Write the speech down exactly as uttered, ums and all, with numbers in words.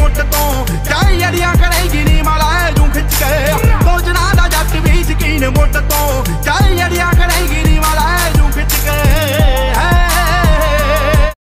ਮੁੱਠ ਤੋਂ ਚਾਹੇ ਅੜੀਆਂ ਕਰੇਗੀ ਨੀ ਮਾਲਾ ਜੂ ਖਿੱਚ ਕੇ ਸੋਚਣਾ ਦਾ ਜੱਟ ਵੀ ਸ਼ਕੀਨ ਮੁੱਠ ਤੋਂ ਚਾਹੇ